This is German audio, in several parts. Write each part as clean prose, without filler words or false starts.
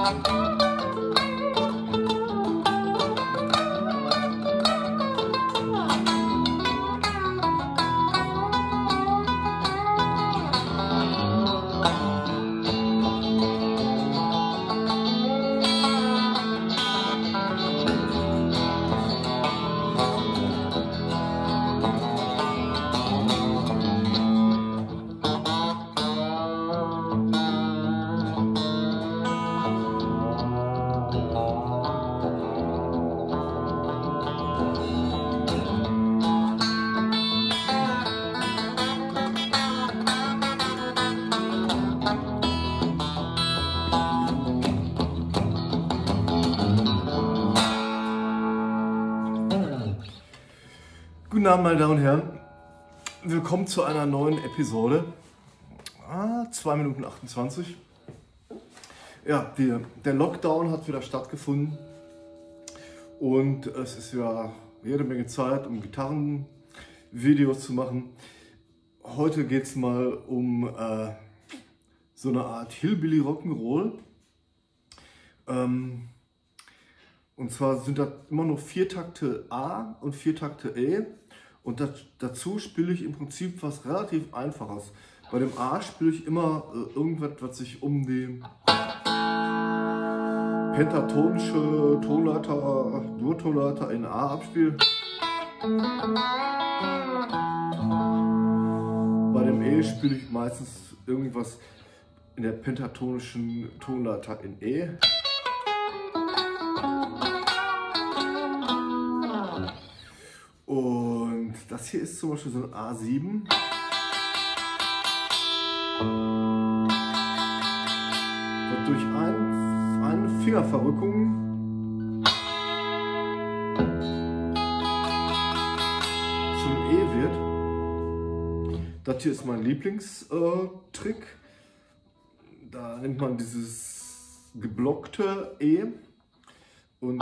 Guten Abend, meine Damen und Herren. Willkommen zu einer neuen Episode. 2 Minuten 28. Ja, der Lockdown hat wieder stattgefunden und es ist ja jede Menge Zeit, um Gitarrenvideos zu machen. Heute geht es mal um so eine Art Hillbilly Rock'n'Roll. Und zwar sind das immer nur 4 Takte A und 4 Takte E. Und dazu spiele ich im Prinzip was relativ Einfaches. Bei dem A spiele ich immer irgendwas, was sich um die pentatonische Tonleiter, Durtonleiter in A abspielt. Bei dem E spiele ich meistens irgendwas in der pentatonischen Tonleiter in E. Und das hier ist zum Beispiel so ein A7. Und durch eine Fingerverrückung zum E wird. Das hier ist mein Lieblingstrick. Da nimmt man dieses geblockte E und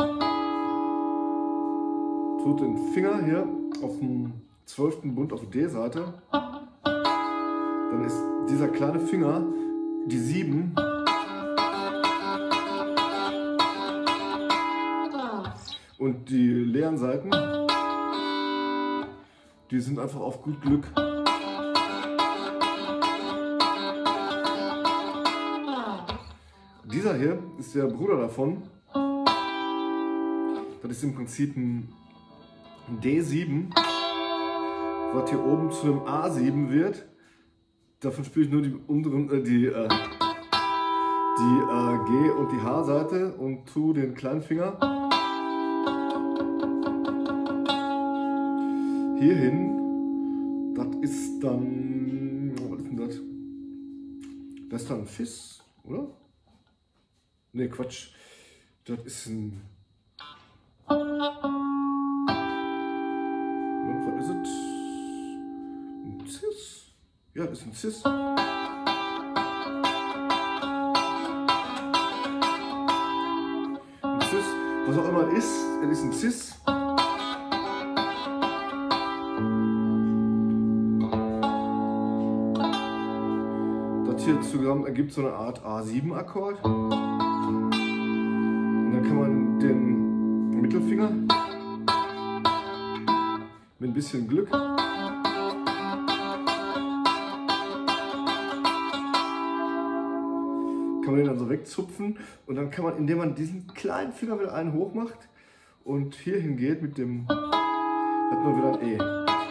tut den Finger hier auf dem 12. Bund auf die D-Seite. Dann ist dieser kleine Finger die 7. Und die leeren Seiten, die sind einfach auf gut Glück. Dieser hier ist der Bruder davon. Das ist im Prinzip ein D7, was hier oben zu einem A7 wird. Davon spiele ich nur die unteren, die G und die H-Seite und tue den kleinen Finger hier hin. Das ist dann, was ist denn das? Das ist dann ein Fis, oder? Ne, Quatsch. Das ist ein... Was ist es? Ein Cis? Ja, das ist ein Cis. Ein Cis, was auch immer es ist ein Cis. Das hier zusammen ergibt so eine Art A7-Akkord. Und dann kann man den Mittelfinger mit ein bisschen Glück kann man den dann so wegzupfen und dann kann man, indem man diesen kleinen Finger wieder einen hoch macht und hier hingeht mit dem, hat man wieder ein E.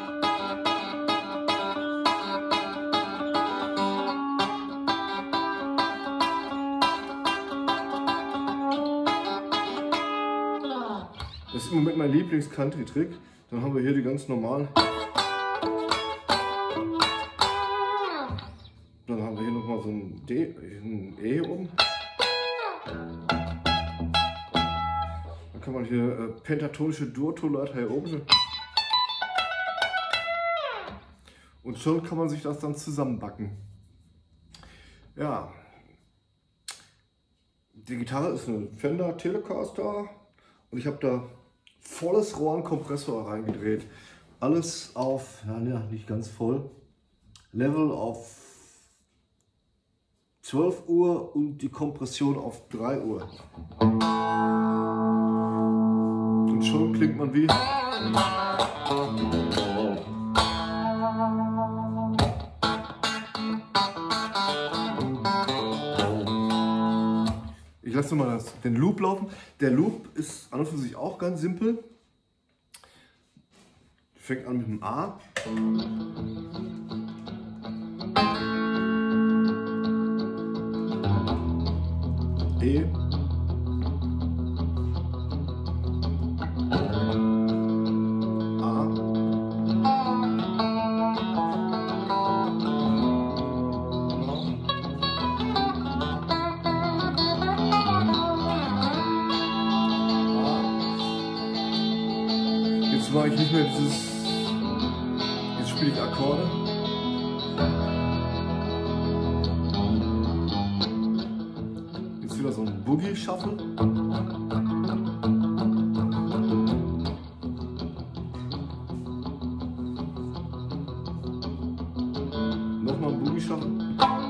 Das ist im Moment mein Lieblings-Country-Trick. Dann haben wir hier die ganz normalen. Dann haben wir hier nochmal so ein D, ein E oben. Dann kann man hier pentatonische Durtonleiter hier oben. Und schon kann man sich das dann zusammenbacken. Ja. Die Gitarre ist eine Fender Telecaster und ich habe da volles Rohr an Kompressor reingedreht. Alles auf, ja, nicht ganz voll, Level auf 12 Uhr und die Kompression auf 3 Uhr. Und schon klingt man wie... Ich lasse mal den Loop laufen. Der Loop ist an und für sich auch ganz simpel. Fängt an mit dem A. E. A. Jetzt mache ich nicht mehr dieses... Jetzt spiele ich Akkorde. Jetzt wieder so ein Boogie-Shuffle. Nochmal ein Boogie-Shuffle.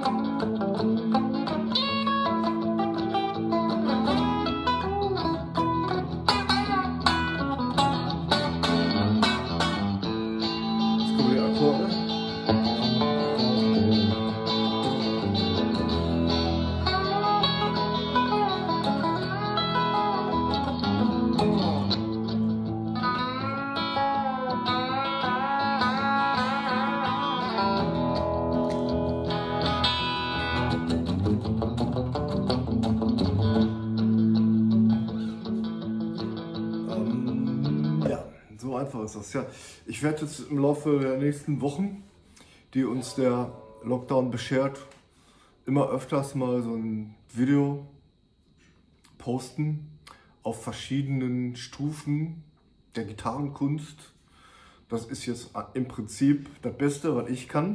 So einfach ist das. Ja, ich werde jetzt im Laufe der nächsten Wochen, die uns der Lockdown beschert, immer öfters mal so ein Video posten auf verschiedenen Stufen der Gitarrenkunst. Das ist jetzt im Prinzip das Beste, was ich kann.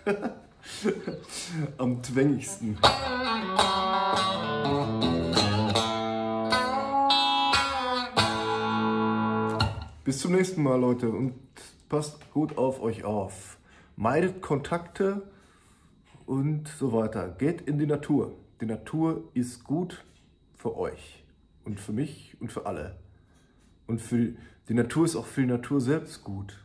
Am twängigsten. Bis zum nächsten Mal, Leute, und passt gut auf euch auf. Meidet Kontakte und so weiter. Geht in die Natur. Die Natur ist gut für euch und für mich und für alle. Und für die Natur ist auch für die Natur selbst gut.